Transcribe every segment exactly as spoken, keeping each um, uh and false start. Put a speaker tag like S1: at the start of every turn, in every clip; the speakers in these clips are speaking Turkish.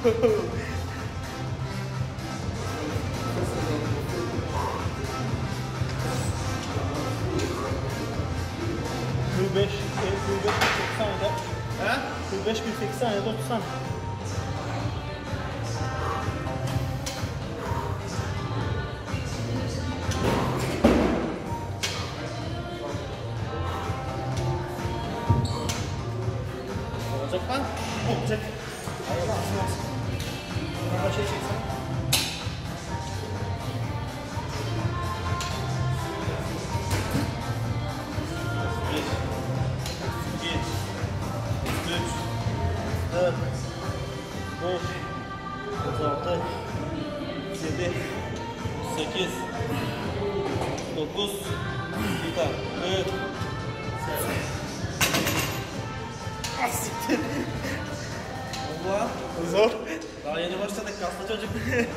S1: kırk beş, kırk beş, kırk sekiz saniyede. He? kırk beş, kırk sekiz saniyede otuz saniye. Olacak mı? Olacak. Hayır, aslında olsun. Buna şey çeksen. dört, beş, otuz altı, yedi, sekiz, dokuz, bir tane, evet. Asiktir. Allah. Zor. Daha yeni başladık, kaslı çocuk.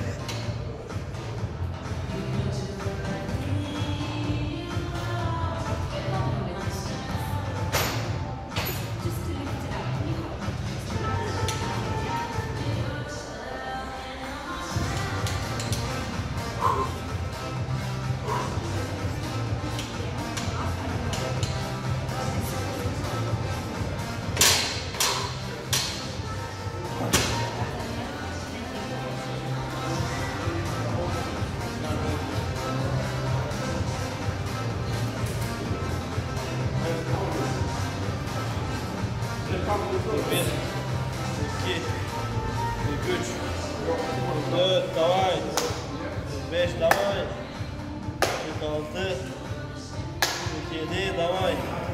S1: bir, iki, üç, dört, давай, beş, давай, kırk altı, kırk yedi, давай.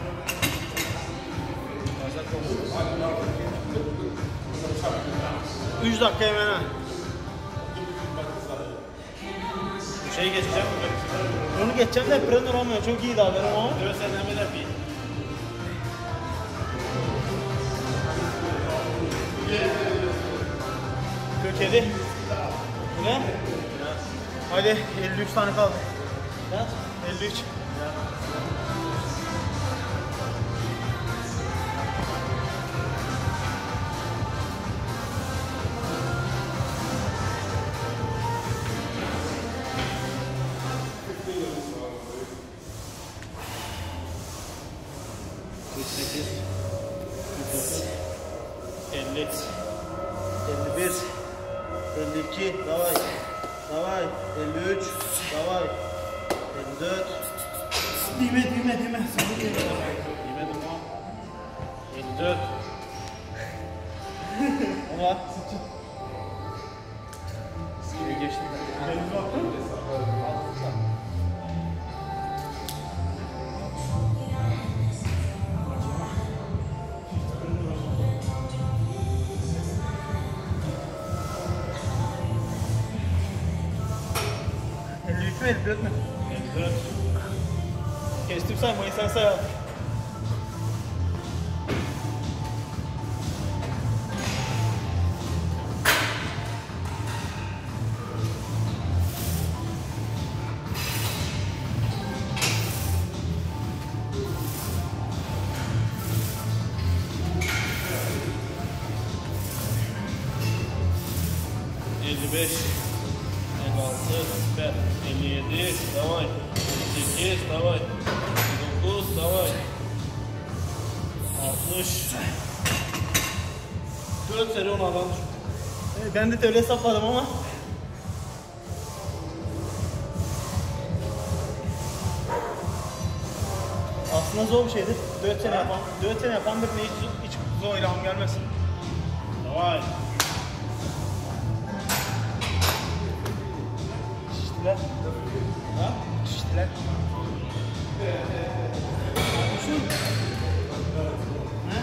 S1: üç dakika hemen ha.
S2: Şey geçeceğim mi?
S1: Onu geçeceğim de prender olmuyor. Çok iyi daha benim ama.
S2: Diyor sen hemen yapayım.
S1: kırk yedi. Bu ne? Hadi elli üç tane kaldı.
S2: Kaç?
S1: elli üç.
S2: kırk sekiz, kırk dokuz, elli,
S1: elli bir. elli iki. Davay. Davay. elli üç. Davay. elli dört.
S2: Dime dime dime. Sana dime. Dimedim ha. elli dört.
S1: Ama
S2: Seni geçtim ben.
S1: elli üç mü elli dört mü?
S2: elli dört.
S1: Kestim saymayı sen say abi.
S2: elli beş, elli altı, süper, elli yedi, davay, elli sekiz, davay, elli dokuz, davay, altmış, dört seri onu alan.
S1: Ben de öyle hesapladım ama. Aslında zor bir şeydir. dört sene yapan, dört sene yapan birine hiç, hiç zor ilham gelmesin.
S2: Davay.
S1: Şiştiler.
S2: Ha?
S1: Şiştiler. Ne?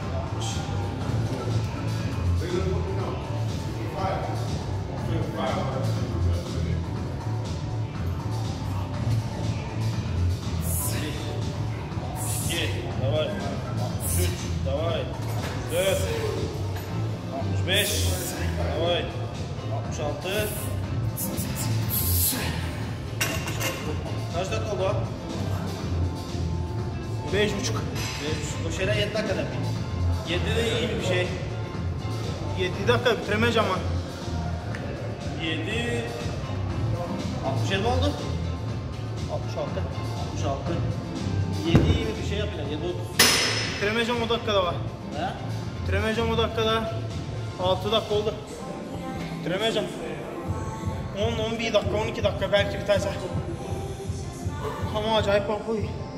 S2: iki, davay, altmış üç, davay, dört, altmış beş, davay, altmış altı, kaç dakika oldu?
S1: Beş buçuk.
S2: Bu şeyler yedi dakikada bir. yedi de iyi bir şey.
S3: yedi dakika bitiremeyeceğim ben.
S1: yedi altmış yedi mi oldu?
S3: altmış altı.
S1: altmış altı. yedi yirmi bir şey yapıyor. yedi otuz.
S3: Bitiremeyeceğim o dakikada var.
S1: He?
S3: Bitiremeyeceğim o dakikada. altı dakika oldu. Bitiremeyeceğim. on on bir dakika, on iki dakika belki biterse. Ama acayip korkuyor.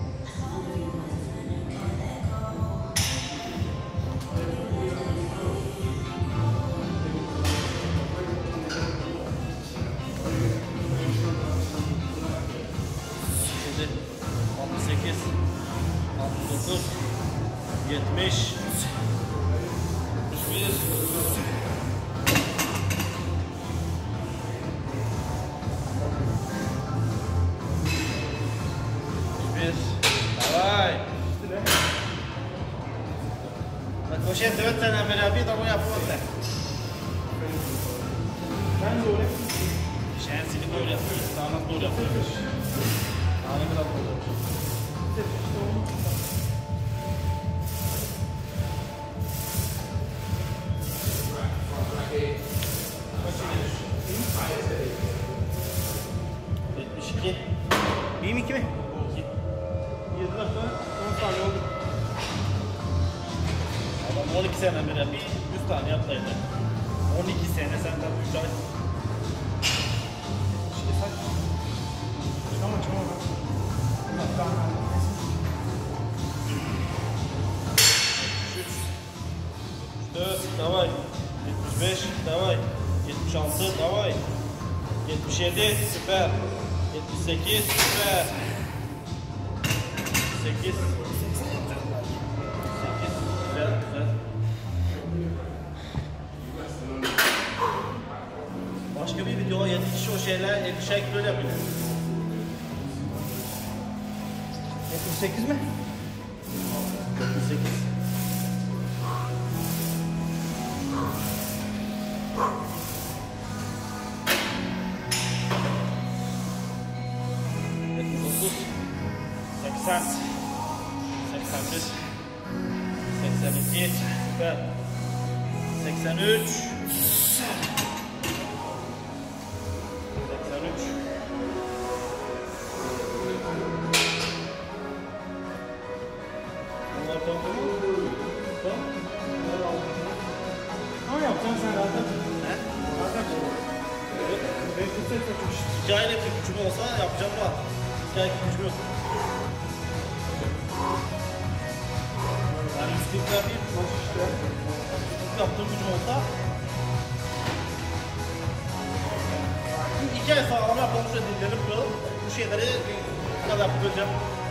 S1: altmış sekiz, altmış dokuz, yetmiş, altmış bir, bir, давай. Koşet dört tane beraber ama yapmadılar.
S3: Ben de öyle.
S1: Şensini böyle yapıyor, sağına doğru yapıyor. Sağına kadar doğru. yetmiş iki.
S3: Bir mi iki mi? yedi dakika on saniye oldu.
S1: Adam on iki sene bile bir yüz tane yaptıydı. on iki sene sen tabii üç ay.
S3: İşte sen. Tamam tamam.
S1: dört, давай. yetmiş beş, давай. yetmiş altı, давай. yetmiş yedi, süper. yetmiş sekiz, süper. sekiz. sekiz, güzel, güzel. Başka bir video yedi kişi o şeyler elli kilo yapıyor.
S3: yetmiş sekiz mi?
S1: yetmiş sekiz. yetmiş dokuz. seksen. seksen bir. seksen iki. Süper. seksen üç. seksen üç. Bunlar tamam mı? Tamam.
S3: Ama yapacaksın sen zaten.
S1: He?
S3: Zaten.
S1: Evet.
S3: beş yüz seksen üç.
S1: İki aylık bir gücüm olsa yapacağım da. İki aylık bir gücüm yok. Yani yüz kırk yapayım. Yaptığım gücüm olsa iki ay sağlam yapmamız ve dinlenip duralım. Bu şeyleri ne kadar yapabileceğim?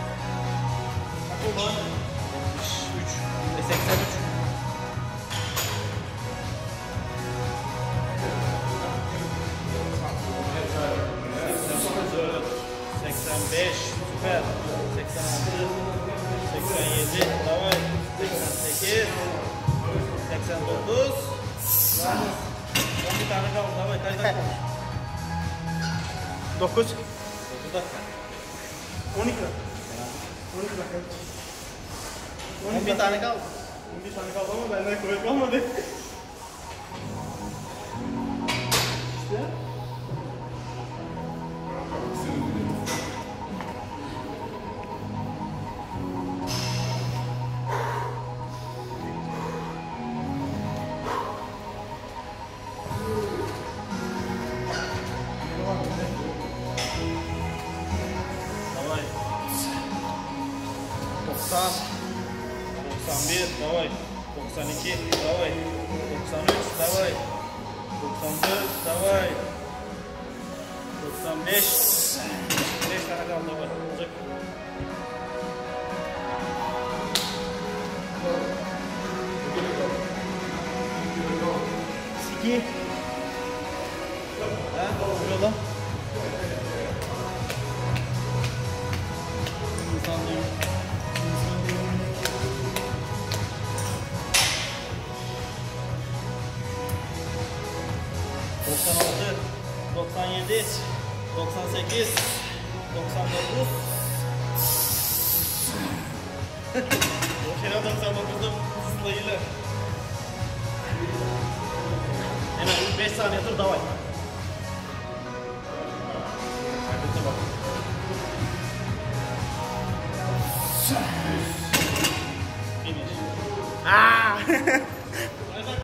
S1: yetmiş üç, seksen üç. seksen beş, süper. seksen altı, seksen yedi, tamam. seksen sekiz, seksen dokuz. on bir tane kaldı, tamam. Kaç dakika olmuş?
S3: dokuz.
S1: dokuz dakika.
S3: on iki. on iki dakika.
S1: on bir tane kaldı.
S3: on bir tane kaldı ama benden kuvvet kalmadı. İşte.
S1: Давай. doksan. doksan bir, давай. doksan iki, давай. doksan üç, давай. doksan dört, давай. doksan beş. beş tane kaldı, давай. Olacak.
S3: iki.
S1: Ha, oluyor lan. İnsan değil. doksan altı, doksan yedi, doksan sekiz, doksan dokuz. O şeyler doksan dokuzda hızlıyla. beş saniye dur, davay. Bitti bak. Finish.
S3: Aa!